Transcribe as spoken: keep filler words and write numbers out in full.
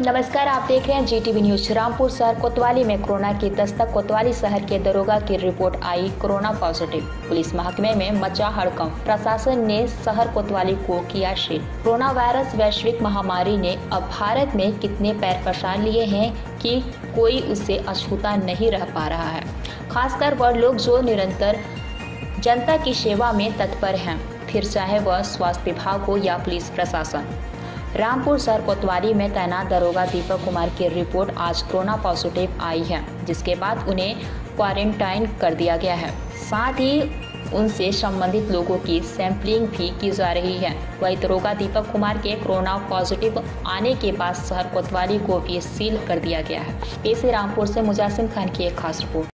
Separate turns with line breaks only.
नमस्कार, आप देख रहे हैं जीटीवी न्यूज। रामपुर शहर कोतवाली में कोरोना की दस्तक। कोतवाली शहर के दरोगा की रिपोर्ट आई कोरोना पॉजिटिव। पुलिस महकमे में मचा हड़कंप। प्रशासन ने शहर कोतवाली को किया सील। कोरोना वायरस वैश्विक महामारी ने अब भारत में कितने पैर पसार लिए हैं कि कोई उससे अछूता नहीं रह पा रहा है। खासकर वह लोग जो निरंतर जनता की सेवा में तत्पर हैं, फिर चाहे वह स्वास्थ्य विभाग हो या पुलिस प्रशासन। रामपुर शहर कोतवाली में तैनात दरोगा दीपक कुमार की रिपोर्ट आज कोरोना पॉजिटिव आई है, जिसके बाद उन्हें क्वारंटाइन कर दिया गया है। साथ ही उनसे संबंधित लोगों की सैंपलिंग भी की जा रही है। वही दरोगा दीपक कुमार के कोरोना पॉजिटिव आने के बाद शहर कोतवाली को भी सील कर दिया गया है। पेश है रामपुर से मुजासिम खान की एक खास रिपोर्ट।